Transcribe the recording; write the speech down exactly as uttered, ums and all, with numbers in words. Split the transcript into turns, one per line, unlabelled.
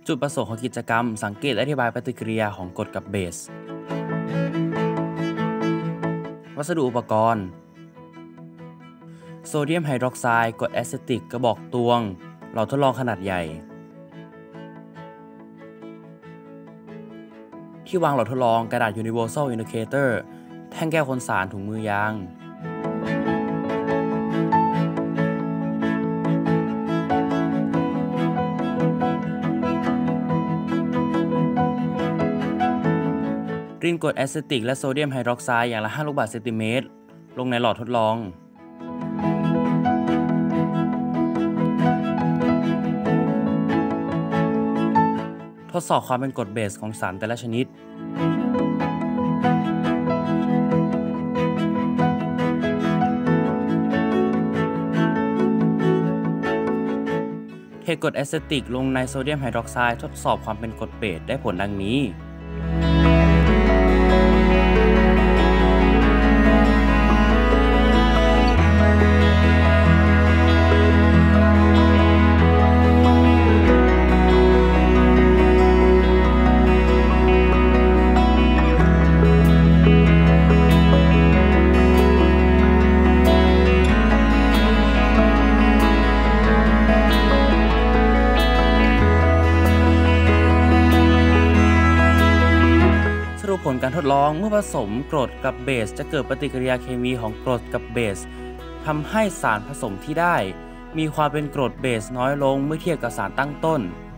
จุดประสงค์ของกิจกรรมสังเกตและอธิบายปฏิกิริยาของกรดกับเบสวัสดุอุปกรณ์โซเดียมไฮดรอกไซด์กรดแอซิติกกระบอกตวงหลอดทดลองขนาดใหญ่ที่วางหลอดทดลองกระดาษ Universal Indicator แท่งแก้วคนสารถุงมือยางรินกรดแอซิติกและโซเดียมไฮดรอกไซด์อย่างละห้าลูกบาศก์เซนติเมตรลงในหลอดทดลองทดสอบความเป็นกรดเบสของสารแต่ละชนิดเทกรดแอซิติกลงในโซเดียมไฮดรอกไซด์ทดสอบความเป็นกรดเบสได้ผลดังนี้ผลการทดลองเมื่อผสมกรดกับเบสจะเกิดปฏิกิริยาเคมีของกรดกับเบสทำให้สารผสมที่ได้มีความเป็นกรดเบสน้อยลงเมื่อเทียบกับสารตั้งต้น